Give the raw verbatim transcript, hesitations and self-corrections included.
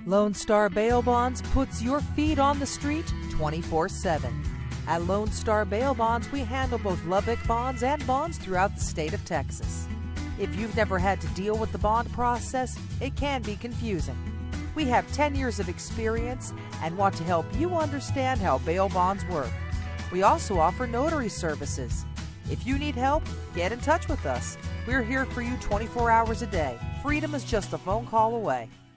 Lone Star Bail Bonds puts your feet on the street twenty-four seven. At Lone Star Bail Bonds, we handle both Lubbock bonds and bonds throughout the state of Texas. If you've never had to deal with the bond process, it can be confusing. We have ten years of experience and want to help you understand how bail bonds work. We also offer notary services. If you need help, get in touch with us. We're here for you twenty-four hours a day. Freedom is just a phone call away.